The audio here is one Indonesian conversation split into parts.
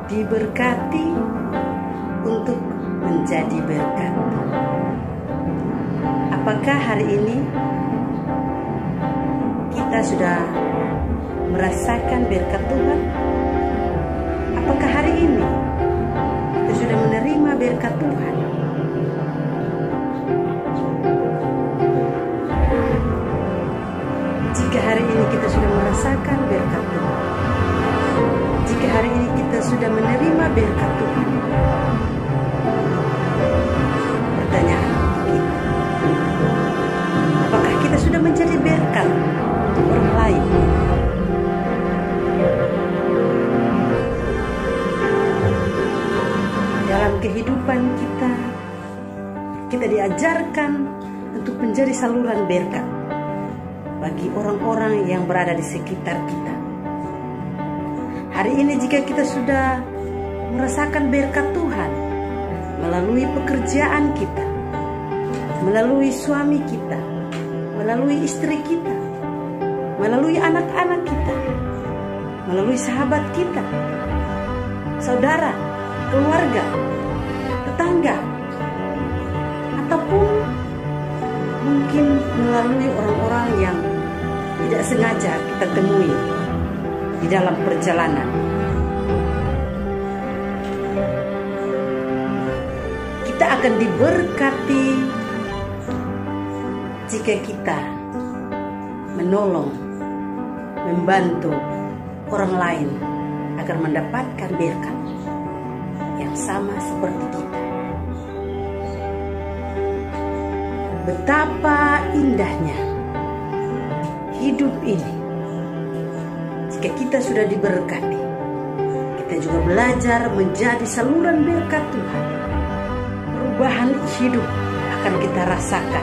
diberkati untuk menjadi berkat. Apakah hari ini kita sudah merasakan berkat Tuhan? Apakah hari ini kita sudah menerima berkat Tuhan? Jika hari ini kita sudah merasakan berkat Tuhan, jika hari ini kita sudah menerima berkat Tuhan, pertanyaan kita, apakah kita sudah menjadi berkat untuk orang lain? Dalam kehidupan kita, kita diajarkan untuk menjadi saluran berkat bagi orang-orang yang berada di sekitar kita. Hari ini jika kita sudah merasakan berkat Tuhan melalui pekerjaan kita, melalui suami kita, melalui istri kita, melalui anak-anak kita, melalui sahabat kita, saudara, keluarga, tetangga, ataupun mungkin melalui orang-orang yang tidak sengaja kita temui di dalam perjalanan. Kita akan diberkati jika kita menolong, membantu orang lain agar mendapatkan berkat yang sama seperti kita. Betapa indahnya hidup ini jika kita sudah diberkati. Kita juga belajar menjadi saluran berkat Tuhan. Perubahan hidup akan kita rasakan.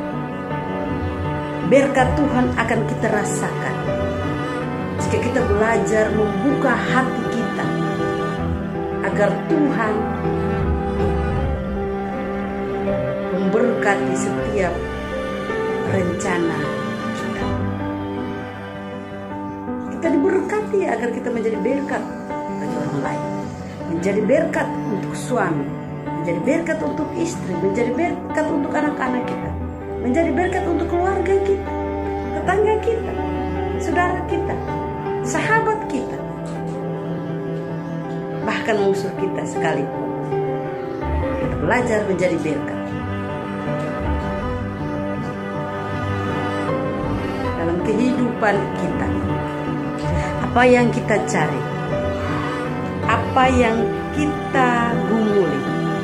Berkat Tuhan akan kita rasakan jika kita belajar membuka hati kita agar Tuhan memberkati setiap rencana kita. Kita diberkati agar kita menjadi berkat bagi orang lain, menjadi berkat untuk suami, menjadi berkat untuk istri, menjadi berkat untuk anak-anak kita, menjadi berkat untuk keluarga kita, tetangga kita, saudara kita, sahabat kita, bahkan musuh kita sekalipun. Kita belajar menjadi berkat. Dalam kehidupan kita, apa yang kita cari, apa yang kita gumuli,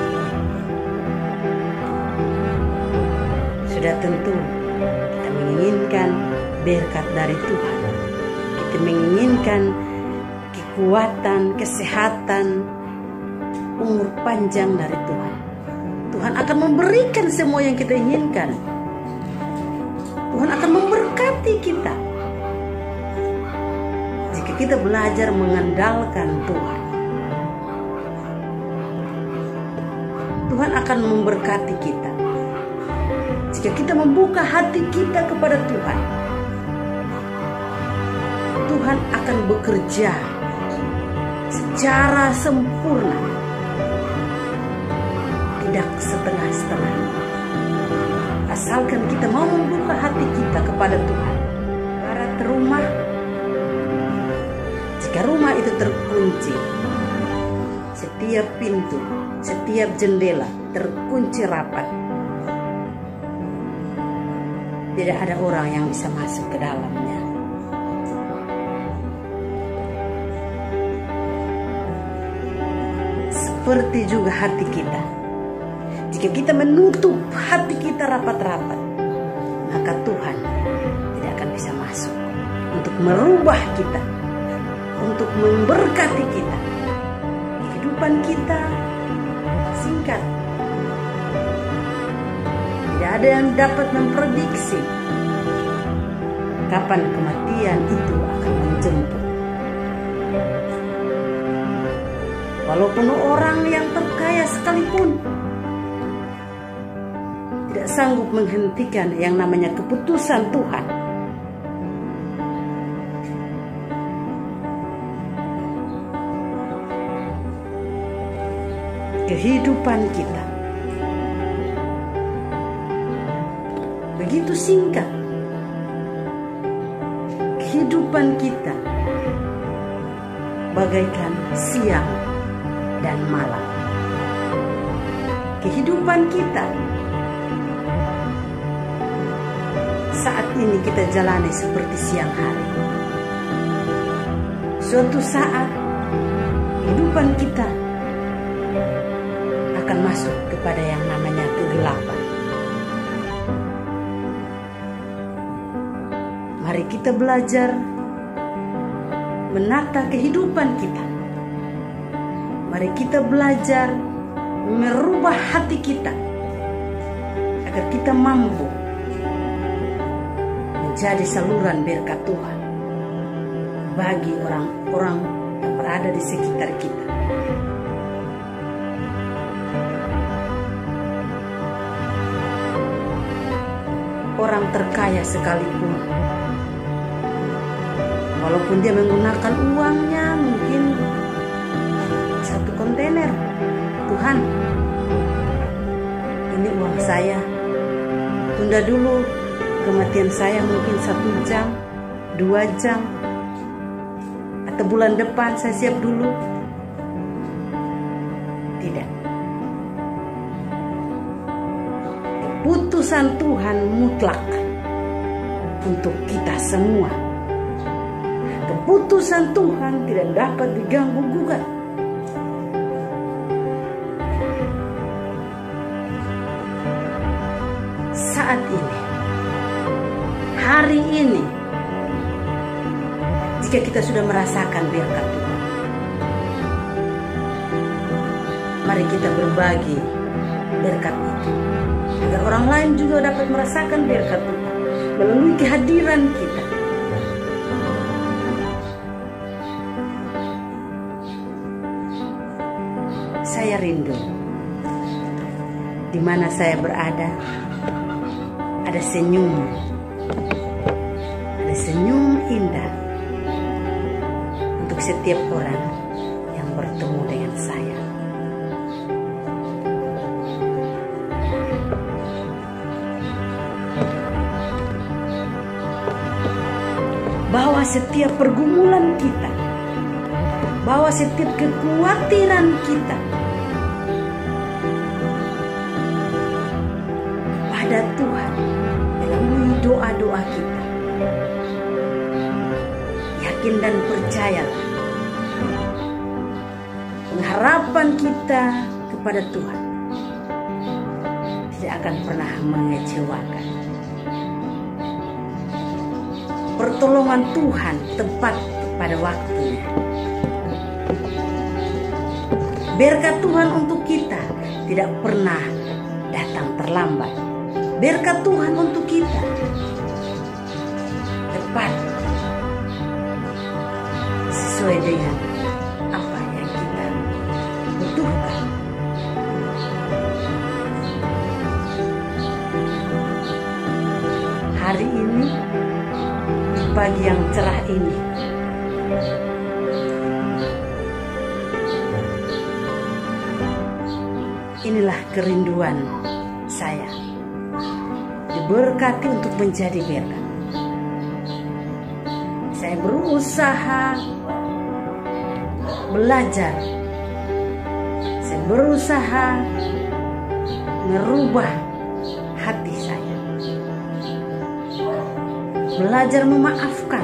sudah tentu kita menginginkan berkat dari Tuhan. Kita menginginkan kekuatan, kesehatan, umur panjang dari Tuhan. Tuhan akan memberikan semua yang kita inginkan. Tuhan akan memberkati kita jika kita belajar mengandalkan Tuhan. Tuhan akan memberkati kita jika kita membuka hati kita kepada Tuhan. Tuhan akan bekerja secara sempurna, tidak setengah-setengah. Asalkan kita mau membuka hati kita kepada Tuhan. Barat rumah, jika rumah itu terkunci, setiap pintu, setiap jendela terkunci rapat, tidak ada orang yang bisa masuk ke dalamnya. Seperti juga hati kita. Jika kita menutup hati kita rapat-rapat, maka Tuhan tidak akan bisa masuk untuk merubah kita, untuk memberkati kita. Kehidupan kita singkat. Tidak ada yang dapat memprediksi kapan kematian itu akan menjemput. Walaupun orang yang terkaya sekalipun tidak sanggup menghentikan yang namanya keputusan Tuhan. kehidupan kita. Begitu singkat kehidupan kita, bagaikan siang dan malam. Kehidupan kita saat ini kita jalani seperti siang hari. Suatu saat kehidupan kita akan masuk kepada yang namanya kegelapan. Mari kita belajar menata kehidupan kita. Mari kita belajar merubah hati kita agar kita mampu menjadi saluran berkat Tuhan bagi orang-orang yang berada di sekitar kita. Orang terkaya sekalipun, walaupun dia menggunakan uangnya mungkin 1 kontainer, Tuhan, ini uang saya, tunda dulu kematian saya mungkin 1 jam, 2 jam, atau bulan depan saya siap dulu. Tidak. Keputusan Tuhan mutlak untuk kita semua. Keputusan Tuhan tidak dapat diganggu gugat. Saat ini, hari ini, jika kita sudah merasakan berkat Tuhan, mari kita berbagi berkat itu, agar orang lain juga dapat merasakan berkat Tuhan melalui kehadiran kita. Saya rindu di mana saya berada ada senyum indah untuk setiap orang yang bertemu dengan saya. Bahwa setiap pergumulan kita, bahwa setiap kekhawatiran kita pada Tuhan melalui doa-doa kita, yakin dan percayalah, pengharapan kita kepada Tuhan tidak akan pernah mengecewakan. Pertolongan Tuhan tepat pada waktunya. Berkat Tuhan untuk kita tidak pernah datang terlambat. Berkat Tuhan untuk kita tepat sesuai dengan apa yang kita butuhkan. Hari ini, pagi yang cerah ini, inilah kerinduan saya, diberkati untuk menjadi berkat. Saya berusaha belajar, saya berusaha merubah hati saya, belajar memaafkan.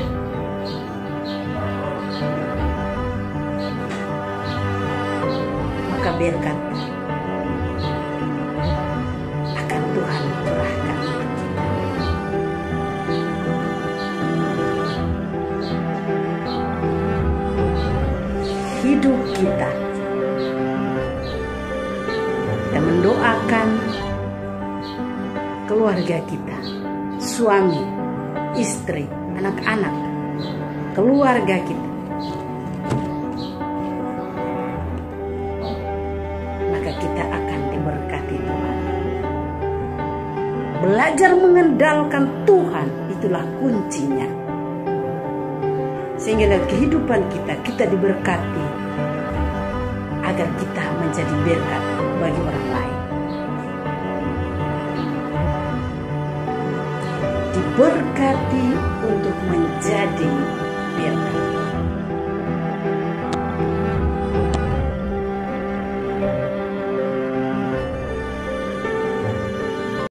Maka berkat akan Tuhan curahkan untuk kita. Hidup kita dan mendoakan keluarga kita, suami, istri, anak-anak, keluarga kita, maka kita akan diberkati Tuhan. Belajar mengandalkan Tuhan, itulah kuncinya. Sehingga dalam kehidupan kita, kita diberkati agar kita menjadi berkat bagi orang lain. Diberkati untuk menjadi